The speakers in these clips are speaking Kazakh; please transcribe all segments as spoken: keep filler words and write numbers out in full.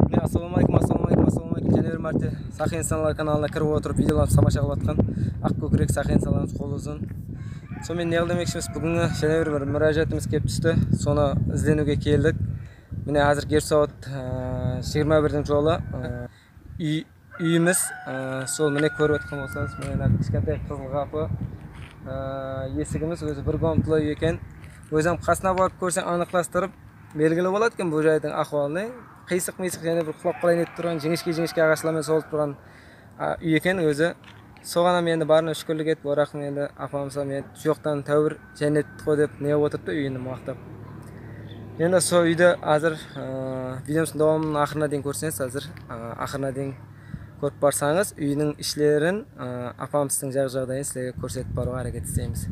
Мен ассалаумағалейкум, ассалаумағалейкум, ассалаумағалейкум. Және бір мәрте Сақи инсаналар каналына кіріп отырып видеоларды тамаша қылып жатқан ақ көкірек Сақи инсаналарымыз қолы ұзын. Сонымен не демекшіміз, бүгінгі және бір мұражатымыз келіп түсті. Соны ізденуге келдік. Міне қазір кеш сағат жиырма бірдің жолы. Үйіміз сол міне көріп отқан болсаңыз, міне кішкентай қызыл қапы. Есігіміз өзі бір комнаталы екен. Өзім қасына барып көрсең анықтастырып белгілі болады екен бұл жайдың ахуалын. Қисық-мисық және бір құлап қалайын етіп тұрған жіңішке-жіңішке ағаштармен солып тұрған үй екен өзі. Соған енді барына шүкірлік етіп, орақын енді апамызға мен жоқтан тәуір жәннет қой деп не отырды үйінді мақтап. Енді сол үйді қазір видеомыздың давамының ақырына дейін көрсеңіз, қазір ақырына дейін көріп барсаңыз, үйінің ішлерін апамыздың жағы-жағдайын сіздерге көрсетіп баруға әрекет істейміз.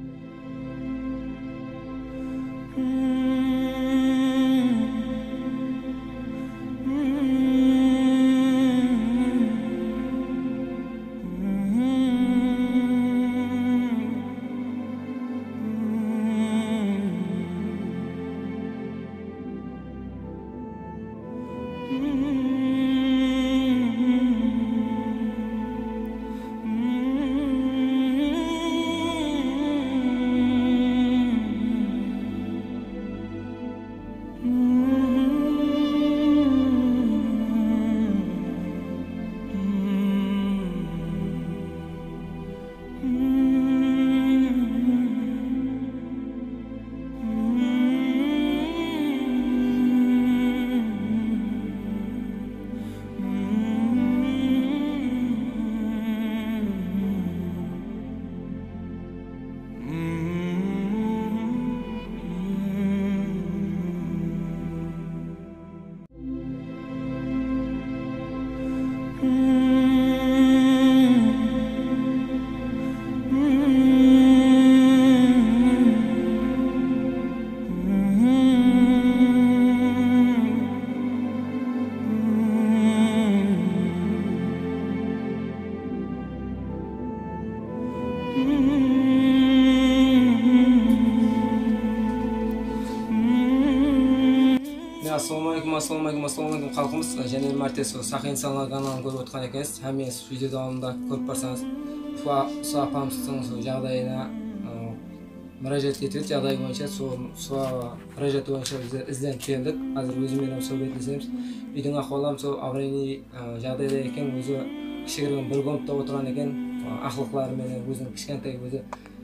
Ассалаумағалейкум, ассалаумағалейкум, ассалаумағалейкум халқымыз. Және бір мәрте Сақи инсаналар каналын көріп отқан екенсіз. Әмес видео давамында көріп барсаңыз, сол апамыздың жағдайына мұражат етіп, жағдай бойынша сол мұражат бойынша ізденіп келдік. Қазір өзімен сол бетінесеміз. Үйдің ахуалы сол аварийный жағдайда екен, өзі кішігірім бір комнатта отырған екен. Ақылықларымен өзінің кішкентай өзі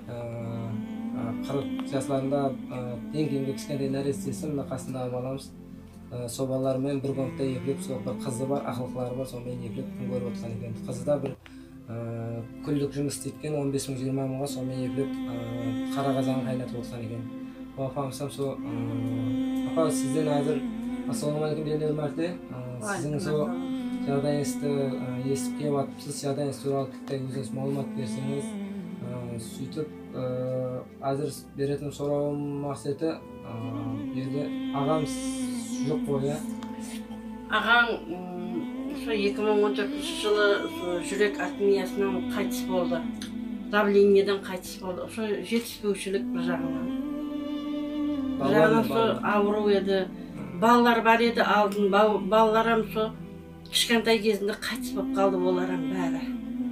қырық жастарында ең кейінгі кішкентай нәрестесі мына қасында баламыз. Сол балалармен бір комнатта егіліп, сол бір қызы бар, ақылықлары бар, сонымен егіліп күн көріп отқан екен. Қызы да бір күндік жұмыс істейткен он бес мың жиырма мыңға сонымен егіліп қара қазанын қайнатып отқан екен. Апамыздан сол апа сізден қазір ассалаумағалейкум және бір мәрте сіздің сол жағдайыңызды естіп келіп жатырмыз. Жағдайыңыз туралы кішкентай өзіңіз мәлімет берсеңіз, сөйтіп қазір беретін сұрауым мақсаты жерде ағамыз жоқ қой, иә? Ағаң екі мың он төртінші жылы жүрек аритмиясынан қайтыс болды. Давлениеден қайтыс болды. Жетіспеушілік бір жағынан. Бір жағынан ауру еді. Балалар бар еді алдын. Балаларым кішкентай кезінде қайтыс болып қалды оларым бәрі.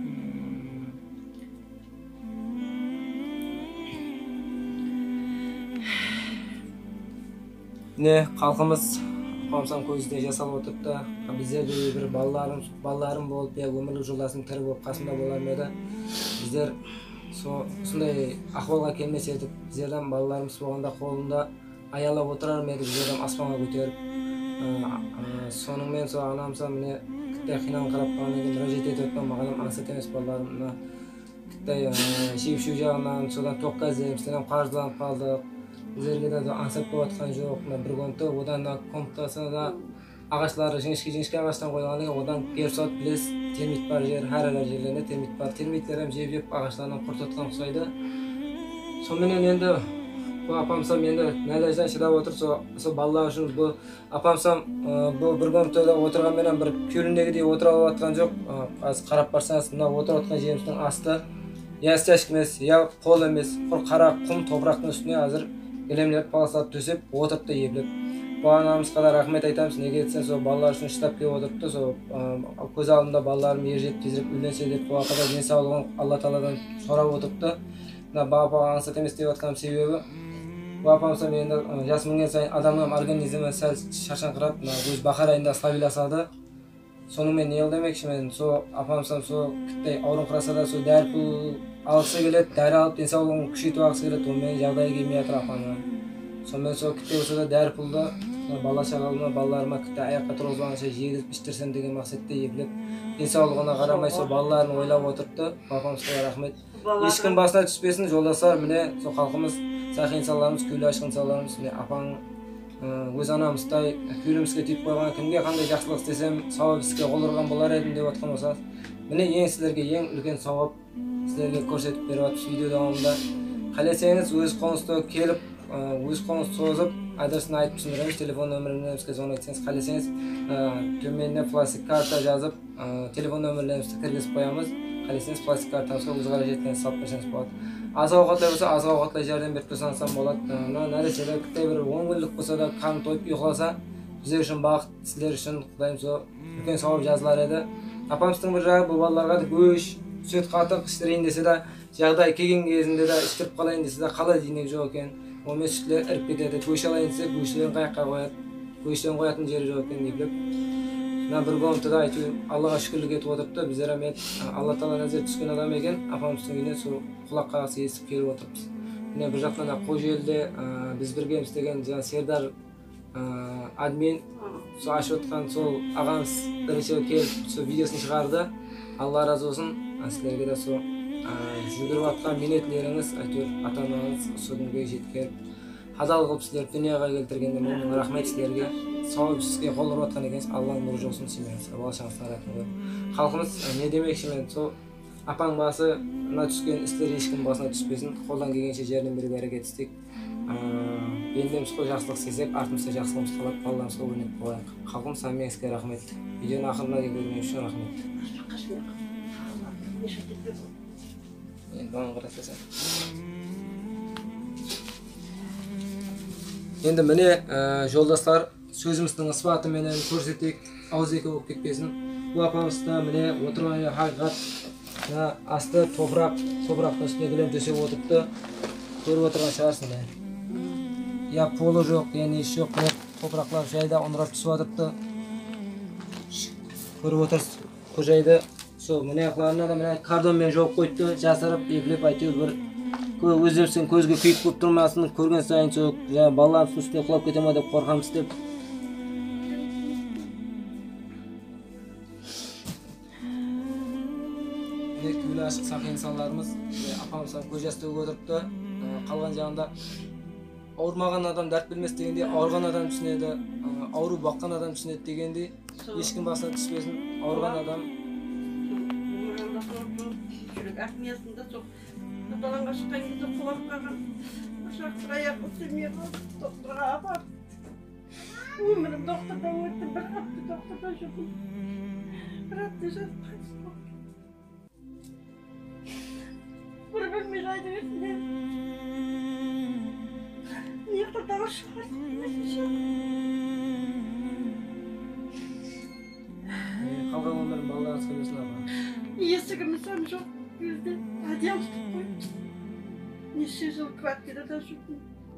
Не халқымыз апамыздың көзінде жасалып отырды. Біздер де бір балаларым болып, өмірлік жолдасым тірі болып қасымда болар еді. Біздер сондай ахуалға келмес едік. Біздерден балаларымыз болғанда қолында аялап отырар еді, біздерден аспанға көтеріп. Сонымен сол анамызға міне кіттай қиналып қарап қалған екен, мұражат етіп өткен маған аңсат емес балаларым. Кіттай шеп-шу жағынан содан тоққа ізденіп, содан қаржыланып қалдық. Біздерге де аңсап болып жатқан жоқ, бір комната, одан да комнатасына да ағаштары жіңішке-жіңішке ағаштан қойылған екен, одан келіп салып білесіз, термит бар жер, әр-әр жерлерінде термит бар. Термиттер жеп-жеп ағаштарынан құртатқан ұқсайды. Сонымен енді апамсам енді нәләжден шыдап отыр, сол балалар үшін бұл апамсам бұл бір комнатада отырғанменен бір көліндегідей отыра алып жатқан жоқ. Қазір қарап барсаңыз, мына отырып отқан жеріміздің асты я стяжка емес, я қол емес, құр қара құм топырақтың үстіне қазір елемлеп паласалап төсеп отырып та ебіліп. Bu anamızga da rahmet aytamiz. Неге десең, сол балалар үшін штаб келіп отырыпты. Сол көз алдымда балаларым ержетіп тезірек үйленсе деп бұл ақада денсаулығын Алла Тағаладан сұрап отырыпты. Мына бапа аңсат емес деп жатқан себебі бұл апамыз енді жас мінген сайын адамның организмі сәл шаршаңқырап, өз бақар айында слабиласады. Сонымен не демекші мен сол апамсам сол кіттей ауырыңқыраса да сол дәрі пұл алғысы келеді, дәрі алып денсаулығын күшейтіп алғысы келеді, онымен жағдайы келмей жатыр апамның. Сонымен сол кіттей болса да дәрі пұлды бала шағалыма, балаларыма кітті аяққа тұрғызғанша жегізіп іштірсем деген мақсатта егіліп, денсаулығына қарамай сол балаларын ойлап отырыпты. Апамызға рахмет. Ешкім басына түспесін, жолдастар, міне сол халқымыз, сақи инсаларымыз, күйлі ашық инсаларымыз, міне апаң өз анамыздай күйлімізге түйіп қойған, кімге қандай жақсылық істесем сауап іске қол ұрған болар едім деп отқан болсаңыз, міне ең сіздерге ең үлкен сауап сіздерге көрсетіп беріп жатырмыз видео davomida. Қаласаңыз өз қолыңызда келіп, өз қолыңызды созып, адресін айтып түсіндіреміз, телефон нөмірімізге звонок етсеңіз, қаласаңыз төменіне пластик карта жазып, телефон нөмірлерімізді кіргізіп қоямыз. Қаласаңыз пластик картамызға өз қаражатыңызды салып берсеңіз болады. Аз ауқатлай болса, аз ауқатлай жәрдем беріп тұрсаңыз болады. Мына нәрестелер кітте бір он күндік болса да қан тойып ұйықтаса, біздер үшін бақыт, сіздер үшін Құдайым сол үлкен сауап жазылар еді. Апамыздың бір жағы бұл балаларға да көш, сүт қатық істерейін десе де, жағдай келген кезінде де істіріп қалайын десе де қалай дейінек жоқ екен. Онымен сүтлер іріп кетеді, көш алайын десе көшелерін қаяққа қояды, көшелерін қоятын жері жоқ екен деп біліп. Мына бір комнатада айту Аллаға шүкірлік етіп отырыпты. Біздер әмет Алла Тағала нәзер түскен адам екен, апамыздың үйіне сол құлақ қағысы естіп келіп отырмыз. Міне бір жақтан Қожелде біз біргеміз деген Сердар админ сол ашып отқан сол ағамыз бірінші келіп сол видеосын шығарды. Алла разы болсын. Сіздерге де сол жүгіріп атқан минетлеріңіз, әйтеуір ата-анаңыз сол күнге жеткеріп, хазал қылып сіздерді дүнияға келтіргенде мың рахмет сіздерге. Сауап іске қол ұрып жатқан екенсіз, Алланың нұры жоқсын сүймеңіз, болашағыңызға рахмет. Халқымыз не демекші мен сол апаң басы мына түскен істер ешкім басына түспесін, қолдан келгенше жәрдем беруге әрекет істейік. Бендеміз қой жақсылық істесек, артымызда жақсылығымыз қалады, балаларымызға өрнек болайық. Халқым сәлеметсізге рахмет. Видеоның ақырына келіп көргеніңіз үшін рахмет. Енді маған қарасаң. Енді міне жолдастар, сөзіміздің ысбаты менен көрсетейік, ауыз екі болып кетпесін. Бұл апамызда міне отырған хақиқат, асты топырақ, топырақтың үстіне кілем төсеп отырыпты. Көріп отырған шығарсың. Я полы жоқ, я не еш жоқ, топырақлар жайда ұнырап түсіп отырыпты. Көріп отырсыз, қожайды сол міне ақларына да міне кардонмен жауып қойыпты, жасырып, егіліп әйтеуір бір өздеріңіздің көзге күйіп көп тұрмасын, көрген сайын сол балаларымыздың үстіне құлап кете ме деп қорқамыз деп. Күйлі ашық сақи инсанларымыз апамыздан көз жас төгіп отырыпты. Қалған жағында ауырмаған адам дәрт білмес дегенде, ауырған адам түсінеді, ауру баққан адам түсінеді дегенде, ешкім басына түспесін, ауырған адам жүрек армиясында сол далаға шыққан кезде құлап қалған ошақтың аяғы істемей қалды, докторға апарып өмірім доктордан өтті, бір апта докторда жүрдім, бір апта жатып қайтыс болды. Бір бөлме жайды берсін, неқтардағы шығарды. Қалған өмірім балаларыңызға берсін апа. Есігіміз сән жоқ кезде одеял ұстып қойып, неше жыл квартирада жүрдім.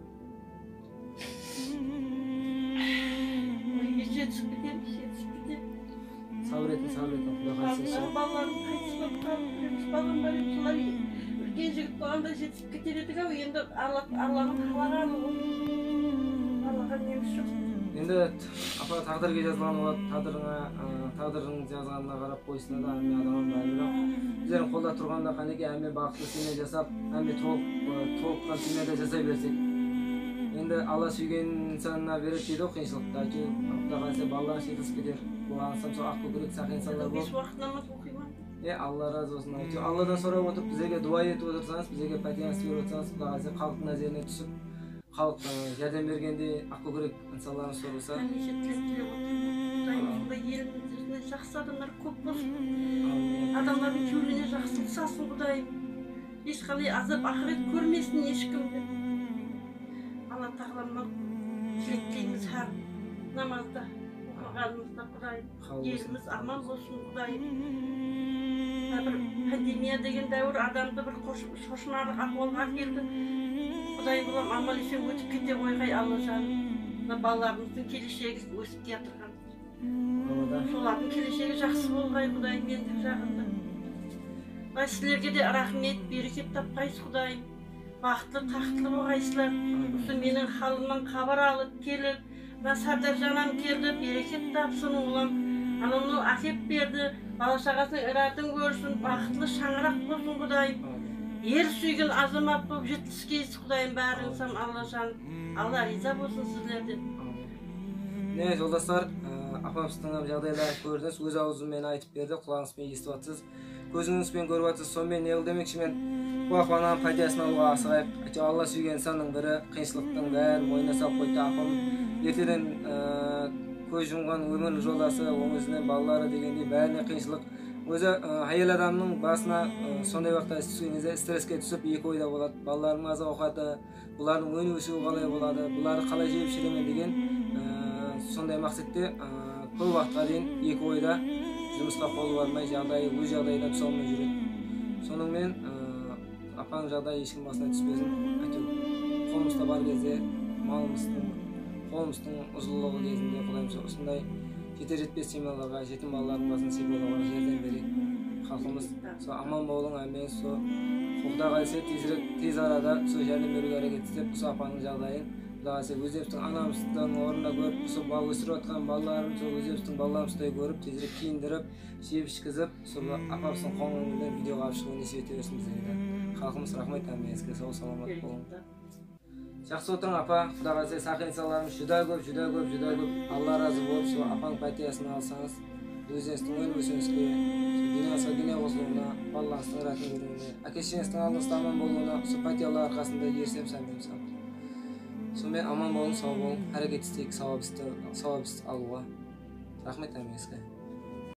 Жетісіп кетеміз, жетісіп кетеміз. Сабыр етін, сабыр етін, Құдай қайтсын. Балаларым қайтыс болып қалып, біріміз балалар солай үлкен жігіт болғанда жетісіп кетер едік ау, енді Алланың қалағаны ғой. Аллаға неміз жоқ. Енді апа тағдырға жазылған болады, тағдырыңа, тағдырың жазғанына қарап қойсына да әме адамын бәрі жоқ. Біздердің қолда тұрғанда қанеке әме бақытты семья жасап, әме толыққан семья да жасай берсек. Енді Алла сүйген инсанына береді дейді ғой қиыншылықта. Әйтеуір Құдай қаласа балалар жетісіп кетер. Бұған сол ақ көкірек сақи инсандар болып. Бес уақыт намаз оқимын. Е, Алла разы болсын. Әйтеуір Алладан сұрап отырып, біздерге дуа етіп отырсаңыз, біздерге пәтияныз беріп отырсаңыз, Құдай қаласа халықтың назарына түсіп, халық жәрдем бергенде ақ көкірек инсанларымыз болса. Неше тілектер отырмын. Елімізде жақсы адамдар көп болсын. Адамдардың көңіліне жақсылық салсын Құдайым. Ешқандай азап ақырет көрмесін ешкімді. Алла тағалама тілектейміз. намазда оқығанымызда Құдайым, еліміз аман болсын Құдайым. Бір пандемия деген дәуір адамды бір шошынарлық ахуалға келді. Құдайым, бұлам аман есен өтіп кете қойғай Алла жаным. Балаларымыздың келешегі өсіп жатырған. Солардың келешегі жақсы болғай Құдайым мендік жағында. Сілерге де рахмет, берекет тапқайсыз Құдайым. Бақытлы, тақтылы болғайсызлар. Осы менің халымнан хабар алып келіп, Сардар жанам келді, берекет тапсын ұлым. Анамның әкеп берді, бала шағасының іратын көрсін, бақытлы шаңырақ болсын Құдайым. Ер сүйген азамат болып жетіскейсіз Құдайым бәріңсам Алла жаным. Алла риза болсын сіздерден. Ne жолдастар, апамыздың жағдайларын көрдіңіз, өз аузымен айтып берді, құлағыңызбен естіп жатсыз, көзіңізбен көріп жатсыз. Сонымен не қыл демекші мен bu апаның пайдасын алуға асығайық. Алла сүйген insanның бірі қиыншылықтың бәрін мойнына салып қойды. Апам ертеден көз жұмған өмірлік жолдасы, өзінің балалары дегендей бәріне қиыншылық. Өзі әйел адамның басына сондай уақытта түскен кезде стресске түсіп екі ойда болады. Балаларының азық ауқаты, бұлардың өне өсуі қалай болады, бұларды қалай жеп ішіремін деген сондай мақсатте көп уақытқа дейін екі ойда жұмысқа қолы бармай, жағдайы өз жағдайына түсе алмай жүреді. Сонымен апаның жағдайы ешкім басына түспесін. Әйтеуір қолымызда бар кезде, малымыздың, қолымыздың ұзылығы кезінде Құдайым осындай жетер жетпес семьяларға, жетім балалардың басын сипалауға жәрдем берейік. Халқымыз аман болың, әмин. Құда қаласа тез арада жәрдем беруге әрекет етіп, осы апаның жағдайын өзіміздің анамыздың орнына көріп, бал өсіріп жатқан балаларын өзіміздің балаларымыздай көріп, тезірек киіндіріп, жеп ішкізіп, апамыздың қоңырымен видеоға алып шығуын несіп ете берсін бізге. Халқымыз рахмет, әмеңізге сау саламат болың. Жақсы отырың апа, Құда қаласа сақинсаларымыз жүда көп, жүда көп, жүда көп. Алла разы болып, сол апаның пәтиясын алсаңыз, өзіңіздің өл өсіңізге, дүниесі дүние қосылуына, балаларыңыздың ратын көруіне, әке-шешеңіздің алдыңызда аман болуына, сол пәтиялар арқасында ерсем сәндемсам. Сонымен аман болың, сау болың, әрекет істейік, сауап істі алуға. Рахмет әмеңізге.